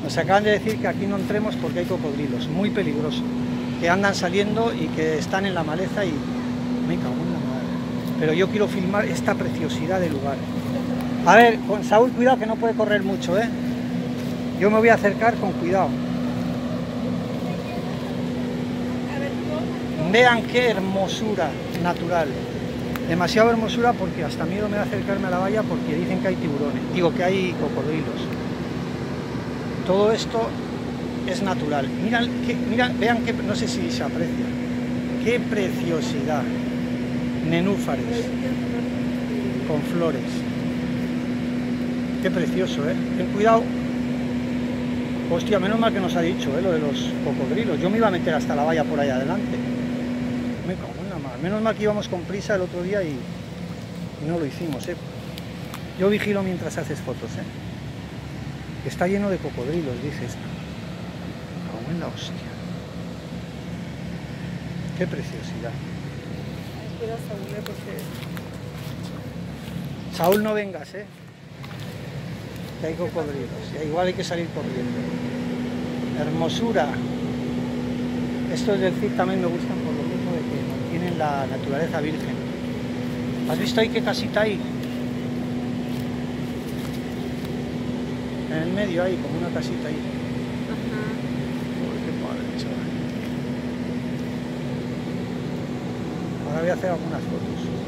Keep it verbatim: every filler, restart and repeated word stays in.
Nos acaban de decir que aquí no entremos porque hay cocodrilos, muy peligroso, que andan saliendo y que están en la maleza y me cago en la madre. Pero yo quiero filmar esta preciosidad de lugar. A ver, con Saúl, cuidado que no puede correr mucho, ¿eh? Yo me voy a acercar con cuidado. Vean qué hermosura natural. Demasiado hermosura porque hasta miedo me da acercarme a la valla porque dicen que hay tiburones. Digo que hay cocodrilos. Todo esto es natural. Miran, que, miran, vean que, no sé si se aprecia. Qué preciosidad. Nenúfares con flores. Qué precioso, ¿eh? Ten cuidado. Hostia, menos mal que nos ha dicho, ¿eh? Lo de los cocodrilos. Yo me iba a meter hasta la valla por ahí adelante. Me cago en la mar. Menos mal que íbamos con prisa el otro día y, y no lo hicimos, ¿eh? Yo vigilo mientras haces fotos, ¿eh? Que está lleno de cocodrilos, dices. Me cago en la hostia. Qué preciosidad. Cuidado, Saúl, ¿eh? Porque... Saúl, no vengas, ¿eh? Que hay cocodrilos. Y igual hay que salir corriendo. Hermosura. Estos del C I D también me gustan por lo mismo de que mantienen la naturaleza virgen. ¿Has visto ahí qué casita hay? En el medio hay como una casita ahí. Ajá. Uy, qué padre, chaval. Ahora voy a hacer algunas fotos.